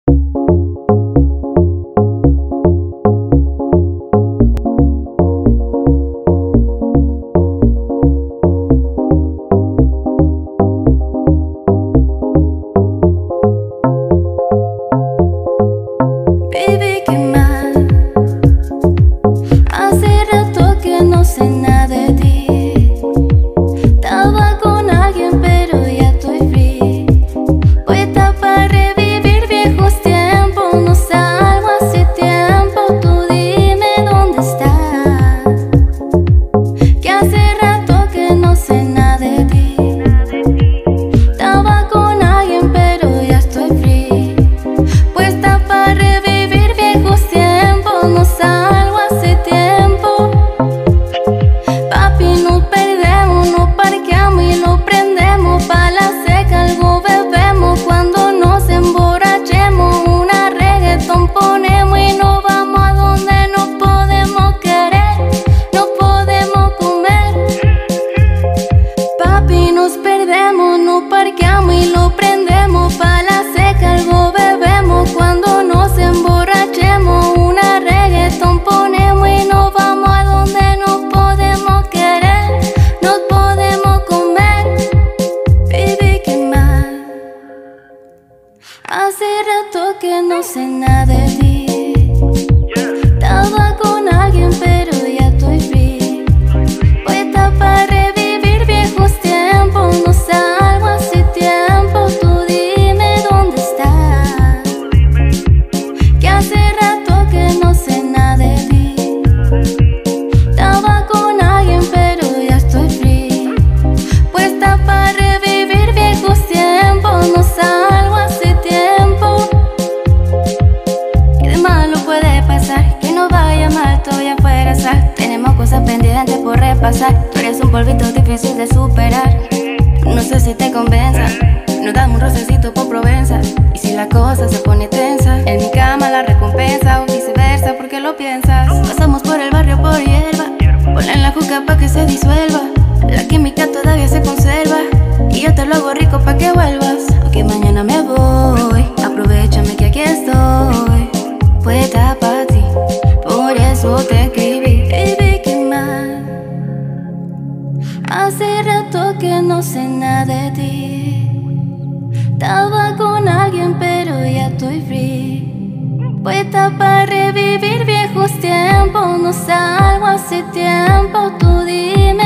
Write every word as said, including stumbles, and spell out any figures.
Baby, qué mal. Hace rato que no sé nada de ti. Estaba con alguien pero ya estoy free. Puesta para revivir viejos tiempos. No salgo hace tiempo. Tú dime dónde estás. Que hace rato que no sé nada de ti. Estaba con alguien pero ya estoy free. Puesta para revivir viejos tiempos, no salgo hace tiempo. Papi, nos perdemos, nos parqueamos y lo prendemos. Pa' la seca algo bebemos. Cuando nos emborrachemos, una reggaeton ponemos y nos vamos a donde nos podemos querer, nos podemos comer. Papi, nos perdemos, nos parqueamos y lo prendemos. Pa' la seca algo bebemos. Cuando nos emborrachemos, una reggaeton ponemos y nos vamos a donde nos podemos querer, nos podemos comer. Baby, qué mal. Hace rato que no sé nada de ti. Estaba con alguien pero ya estoy free. Puesta para revivir viejos tiempos. No salgo hace tiempo. Tú dime dónde estás. Que hace rato que no sé nada de ti. Estaba con alguien pero ya estoy free. Puesta para revivir viejos tiempos. No salgo hace tiempo. ¿Qué de malo puede pasar? Que no vaya mal, todo ya fuera sal. Tenemos cosas pendientes por repasar. Tú eres un polvito difícil de superar. No sé si te convenza. Nos damos un rocecito por Provenza. Y si la cosa se pone tensa, en mi cama la recompensa o viceversa, ¿por qué lo piensas? Pasamos por el barrio por hierba. Ponla en la juca pa' que se disuelva. La química todavía se conserva. Y yo te lo hago rico pa' que vuelvas. Aunque mañana me voy, aprovechame que aquí estoy. Puesta pa' ti, por eso te escribí. Baby, qué mal. Hace rato que no sé nada de ti. Estaba con alguien pero ya estoy free. Puesta para revivir viejos tiempos. No salgo hace tiempo. Tú dime